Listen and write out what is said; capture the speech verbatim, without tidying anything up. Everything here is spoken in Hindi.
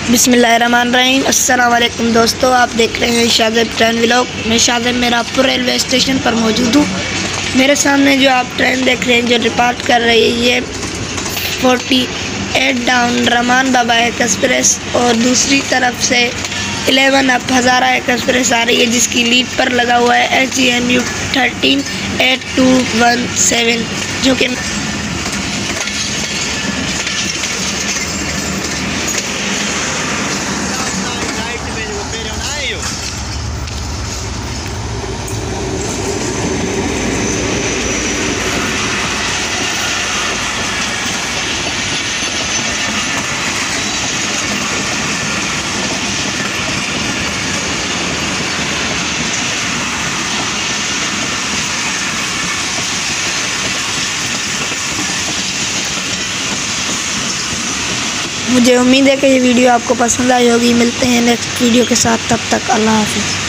बिस्मिल्लाहिर्रहमानिर्रहीम। अस्सलाम वालेकुम दोस्तों, आप देख रहे हैं शाज़ेब ट्रेन व्लॉग। मैं शाज़ेब मेरापुर रेलवे स्टेशन पर मौजूद हूँ। मेरे सामने जो आप ट्रेन देख रहे हैं जो डिपार्ट कर रही है ये forty eight down Rahman Baba express और दूसरी तरफ से इलेवन अप हज़ारा एक्सप्रेस आ रही है जिसकी लीड पर लगा हुआ है H G M U thirteen eight two one seven जो कि मुझे उम्मीद है कि ये वीडियो आपको पसंद आई होगी। मिलते हैं नेक्स्ट वीडियो के साथ, तब तक अल्लाह हाफिज़।